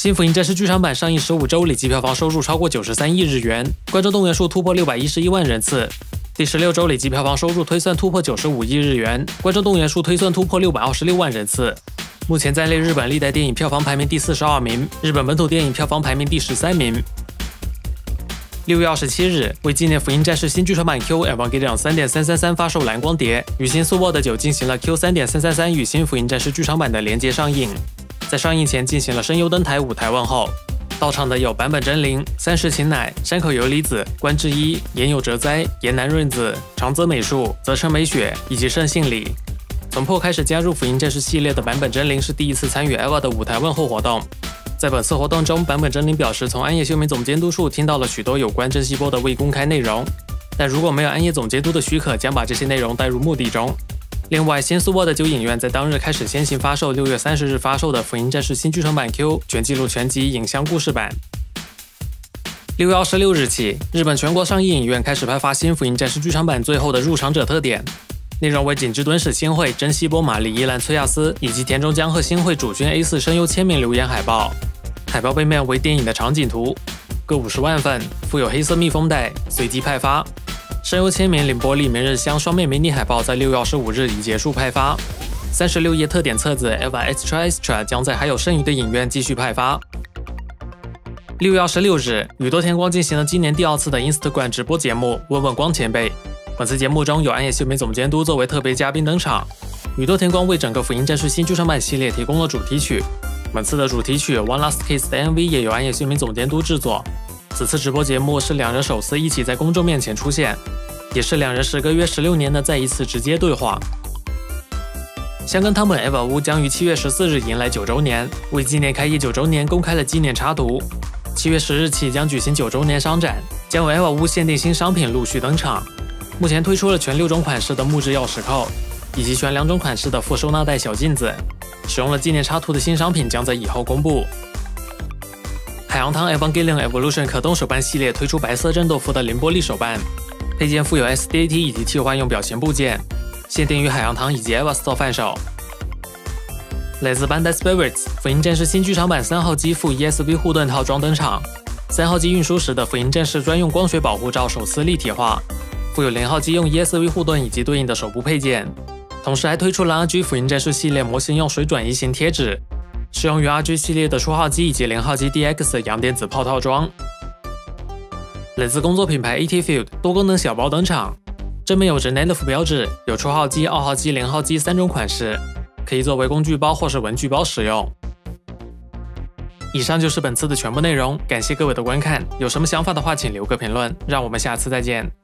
新福音战士剧场版上映15周，累计票房收入超过93亿日元，观众动员数突破611万人次。第16周累计票房收入推算突破95亿日元，观众动员数推算突破626万人次。目前暂列日本历代电影票房排名第42名，日本本土电影票房排名第13名。6月27日，为纪念福音战士新剧场版 Q Evangelion 3.333发售蓝光碟，与新宿 World 9进行了 Q 3.333与新福音战士剧场版的连接上映。在上映前进行了声优登台舞台问候，到场的有坂本真绫、三石晴乃、山口由里子、关智一、岩友哲哉、岩南润子、长泽美树、泽城美雪以及盛信里。从破开始加入福音战士系列的坂本真绫是第一次参与 EVA 的舞台问候活动。在本次活动中，坂本真绫表示，从安野秀明总监督处听到了许多有关真希波的未公开内容，但如果没有安野总监督的许可，将把这些内容带入目的中。另外，新宿 World 9影院在当日开始先行发售6月30日发售的福音战士新剧场版 Q 全纪录全集影像故事版。6月26日起，日本全国上映影院开始派发新福音战士剧场版最后的入场者特典，内容为景之敦史新会、真希波玛丽、伊兰崔亚斯以及田中江鹤新会主君 A4 声优签名留言海报。海报背面为电影的场景图，各50万份，附有黑色密封袋，随机派发。声优签名凌波丽、明日香双面迷你海报在6月25日已结束派发。36页特典册子 EVA Extra Extra 将在还有剩余的影院继续派发。6月26日，宇多田光进行了今年第2次的 Instagram 直播节目《问问光前辈》。本次节目中有安野秀明总监督作为特别嘉宾登场，宇多田光为整个福音战士新剧场版系列提供了主题曲。本次的主题曲《One Last Kiss》的 MV 也由安野秀明总监督制作。此次直播节目是两人首次一起在公众面前出现，也是两人时隔约16年的再一次直接对话。香根汤本 EVA 屋将于7月14日迎来9周年，为纪念开业9周年公开了纪念插图。7月10日起将举行9周年商展，将有 EVA 屋限定新商品陆续登场。目前推出了全6种款式的木质钥匙扣，以及全2种款式的副收纳袋小镜子。使用了纪念插图的新商品将在以后公布。海洋堂 Evangelion Evolution 可动手办系列推出白色战斗服的凌波丽手办，配件附有 SDAT 以及替换用表情部件，限定于海洋堂以及 EVA Store 贩售。来自 Bandai Spirits 福音战士新剧场版3号机附 ESV 护盾套装登场，3号机运输时的福音战士专用光学保护罩首次立体化，附有0号机用 ESV 护盾以及对应的手部配件。同时还推出了 RG 福音战士系列模型用水转移型贴纸，适用于 RG 系列的初号机以及0号机 DX 的阳电子炮套装。来自工作品牌 AT Field 多功能小包登场，正面有着 NELF 标志，有初号机、2号机、0号机3种款式，可以作为工具包或是文具包使用。以上就是本次的全部内容，感谢各位的观看，有什么想法的话请留个评论，让我们下次再见。